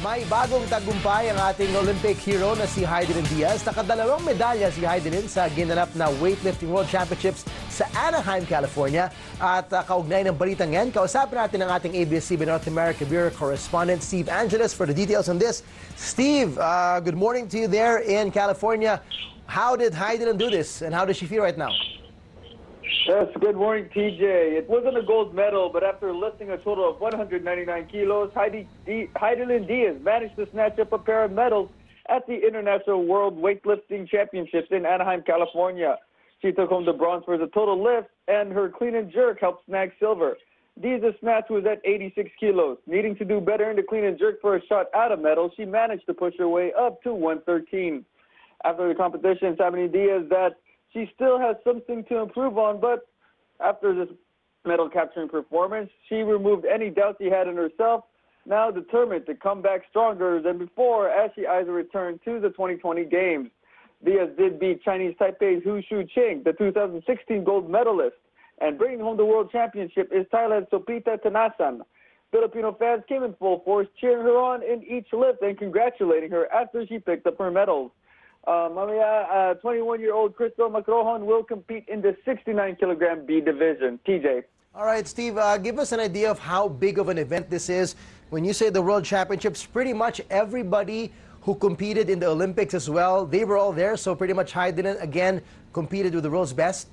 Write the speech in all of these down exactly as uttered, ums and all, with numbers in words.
May bagong tagumpay ang ating Olympic hero na si Hidilyn Diaz. Nakadalawang medalya si Hidilyn sa ginanap na Weightlifting World Championships sa Anaheim, California. At uh, kaugnay ng balitang yan, kausapin natin ang ating A B S C B N North America Bureau correspondent Steve Angeles for the details on this. Steve, uh, good morning to you there in California. How did Hidilyn do this and how does she feel right now? Yes, good morning, T J. It wasn't a gold medal, but after lifting a total of one hundred ninety-nine kilos, Heidi, D, Hidilyn Diaz managed to snatch up a pair of medals at the International World Weightlifting Championships in Anaheim, California. She took home the bronze for the total lift, and her clean and jerk helped snag silver. Diaz's snatch was at eighty-six kilos. Needing to do better in the clean and jerk for a shot at a medal, she managed to push her way up to one thirteen. After the competition, Hidilyn Diaz that she still has something to improve on, but after this medal capturing performance, she removed any doubt she had in herself, now determined to come back stronger than before as she eyes a return to the twenty twenty Games. Diaz did beat Chinese Taipei's Hu Shuqing, the two thousand sixteen gold medalist, and bringing home the World Championship is Thailand's Sopita Thanasan. Filipino fans came in full force, cheering her on in each lift and congratulating her after she picked up her medals. Uh, mamaya, uh, twenty-one-year-old Crystal Macrohon will compete in the sixty-nine kilogram B division. T J. All right, Steve, uh, give us an idea of how big of an event this is. When you say the World Championships, pretty much everybody who competed in the Olympics as well, they were all there, so pretty much Hidilyn, again, competed with the world's best?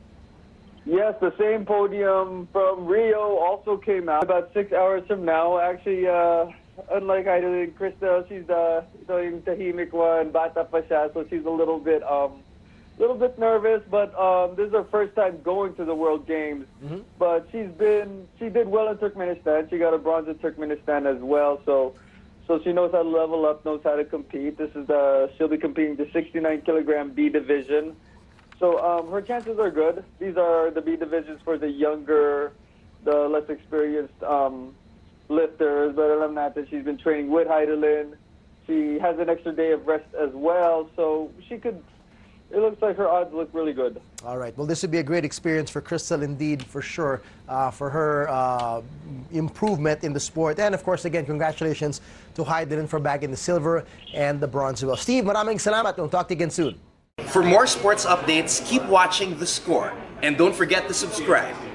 Yes, the same podium from Rio also came out about six hours from now. Actually, uh, unlike Hidilyn, Crystal, she's the yung tahimik one, bata pa siya, so she's a little bit, um, little bit nervous. But um, this is her first time going to the World Games. Mm-hmm. But she's been, she did well in Turkmenistan. She got a bronze in Turkmenistan as well. So, so she knows how to level up, knows how to compete. This is the, she'll be competing the sixty-nine kilogram B division. So um, her chances are good. These are the B divisions for the younger, the less experienced um, lifters. But alam natin, she's been training with Hidilyn. She has an extra day of rest as well, so she could. It looks like her odds look really good. All right. Well, this would be a great experience for Crystal, indeed, for sure, uh, for her uh, improvement in the sport. And, of course, again, congratulations to Hidilyn for bagging the silver and the bronze as well. Steve, maraming salamat. We'll talk to you again soon. For more sports updates, keep watching The Score. And don't forget to subscribe.